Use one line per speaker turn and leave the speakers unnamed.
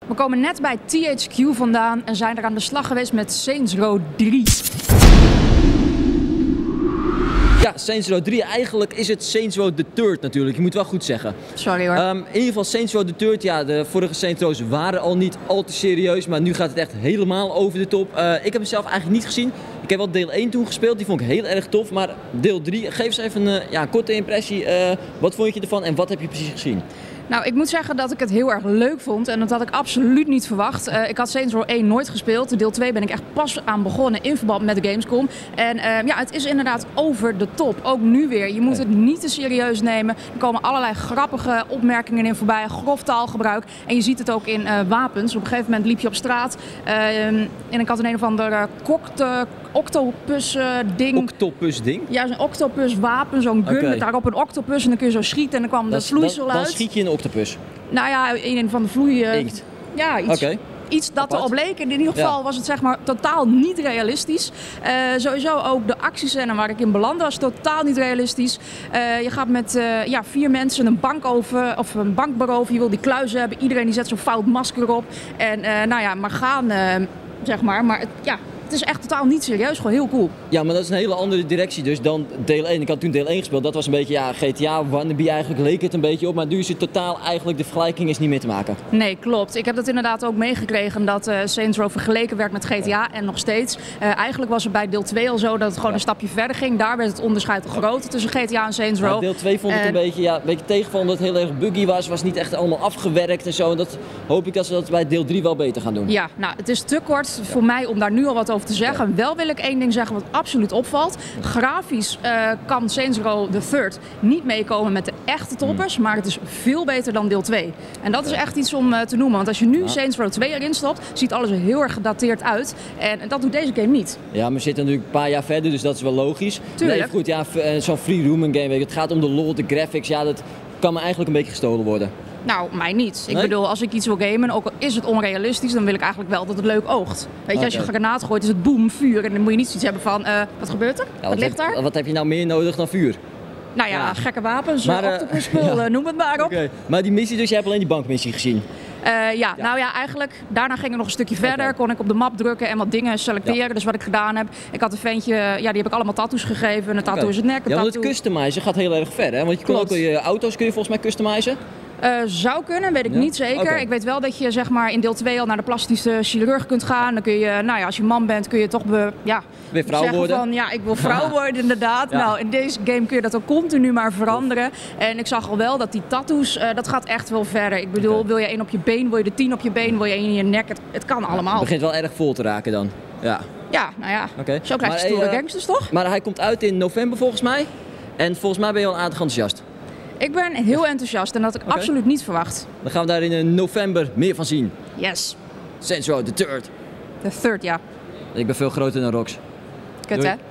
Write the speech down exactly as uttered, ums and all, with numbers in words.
We komen net bij T H Q vandaan en zijn er aan de slag geweest met Saints Row drie.
Ja, Saints Row drie. Eigenlijk is het Saints Row the Third natuurlijk. Je moet wel goed zeggen.
Sorry hoor.
Um, in ieder geval Saints Row the Third. Ja, de vorige Saints Row's waren al niet al te serieus. Maar nu gaat het echt helemaal over de top. Uh, ik heb hem zelf eigenlijk niet gezien. Ik heb wel deel één toen gespeeld. Die vond ik heel erg tof. Maar deel drie, geef eens even een, uh, ja, een korte impressie. Uh, wat vond je ervan en wat heb je precies gezien?
Nou, ik moet zeggen dat ik het heel erg leuk vond en dat had ik absoluut niet verwacht. Uh, ik had Saints Row één nooit gespeeld. Deel twee ben ik echt pas aan begonnen in verband met de Gamescom. En uh, ja, het is inderdaad over de top. Ook nu weer. Je moet het niet te serieus nemen. Er komen allerlei grappige opmerkingen in voorbij, grof taalgebruik. En je ziet het ook in uh, wapens. Op een gegeven moment liep je op straat uh, en ik had een een of ander uh, kokte, octopus uh, ding.
Octopus ding?
Ja, zo'n octopus wapen, zo'n gun okay. met daarop een octopus en dan kun je zo schieten en dan kwam de vloeisel uit.
Dan schiet je een octopus?
Nou ja, een van de vloeien.
Inkt?
Ja, iets.
Okay.
Iets dat erop leek. En in ieder geval ja. was het zeg maar totaal niet realistisch. Uh, sowieso ook de actiescène waar ik in belandde was totaal niet realistisch. Uh, je gaat met uh, ja, vier mensen een bank over, of een bank beroven. Je wil die kluizen hebben. Iedereen die zet zo'n fout masker op. En uh, nou ja, maar gaan, uh, zeg maar. Maar het, ja, het is echt totaal niet serieus. Gewoon heel cool.
Ja, maar dat is een hele andere directie dus dan deel één. Ik had toen deel één gespeeld. Dat was een beetje, ja, G T A, wannabe eigenlijk leek het een beetje op. Maar nu is het totaal eigenlijk, de vergelijking is niet meer te maken.
Nee, klopt. Ik heb dat inderdaad ook meegekregen dat uh, Saints Row vergeleken werd met G T A en nog steeds. Uh, eigenlijk was het bij deel twee al zo dat het gewoon ja. een stapje verder ging. Daar werd het onderscheid groter tussen G T A en Saints Row.
Ja, deel twee vond ik uh, een beetje, ja, een beetje tegenvallen omdat het heel erg buggy was. Was niet echt allemaal afgewerkt en zo. En dat hoop ik dat ze dat bij deel drie wel beter gaan doen.
Ja, nou, het is te kort ja. voor mij om daar nu al wat over te zeggen. Ja. Wel wil ik één ding zeggen wat absoluut opvalt. Grafisch uh, kan Saints Row the Third niet meekomen met de echte toppers, mm. maar het is veel beter dan deel twee. En dat is echt iets om uh, te noemen, want als je nu ja. Saints Row twee erin stopt, ziet alles er heel erg gedateerd uit. En dat doet deze game niet.
Ja, maar we zitten natuurlijk een paar jaar verder, dus dat is wel logisch.
Tuurlijk.
Nee, goed, ja, zo'n free roaming game, weet je, het gaat om de lore, de graphics, ja, dat kan me eigenlijk een beetje gestolen worden.
Nou, mij niet. Ik
nee?
bedoel, als ik iets wil gamen, ook al is het onrealistisch, dan wil ik eigenlijk wel dat het leuk oogt. Weet je, okay. als je een granaat gooit, is het boem, vuur. En dan moet je niet zoiets hebben van, uh, wat gebeurt er?
Ja,
wat ligt
heb,
daar?
Wat heb je nou meer nodig dan vuur?
Nou ja, ja. gekke wapens,
maar, uh,
octopusspul, ja. noem het maar op.
Okay. Maar die missie dus, je hebt alleen die bankmissie gezien?
Uh, ja, ja, nou ja, eigenlijk, daarna ging ik nog een stukje verder. Okay. Kon ik op de map drukken en wat dingen selecteren. Ja. Dus wat ik gedaan heb, ik had een ventje, ja, die heb ik allemaal tattoos gegeven. Een tattoo okay. is het nek, een
ja, want
tattoo.
het customizen gaat heel erg ver, hè? Want je kan ook je auto's kun je volgens mij customizen.
Uh, zou kunnen, weet ik ja? niet zeker. Okay. Ik weet wel dat je zeg maar in deel twee al naar de plastische chirurg kunt gaan. Dan kun je, nou ja, als je man bent, kun je toch be, ja,
weer vrouw
zeggen
worden.
Van, ja, ik wil vrouw worden inderdaad. Ja. Nou, in deze game kun je dat ook continu maar veranderen. En ik zag al wel dat die tattoos, uh, dat gaat echt wel verder. Ik bedoel, okay. wil je één op je been, wil je er tien op je been, wil je één in je nek. Het, het kan ja, allemaal. Het
begint wel erg vol te raken dan. Ja,
ja nou ja.
Okay.
Zo krijg je stoere uh, gangsters toch?
Maar hij komt uit in november volgens mij. En volgens mij ben je al aardig enthousiast.
Ik ben heel enthousiast en dat had ik okay. absoluut niet verwacht.
Dan gaan we daar in november meer van zien.
Yes.
Saints Row the Third.
The Third, ja.
Ik ben veel groter dan Rox.
Kut, hè?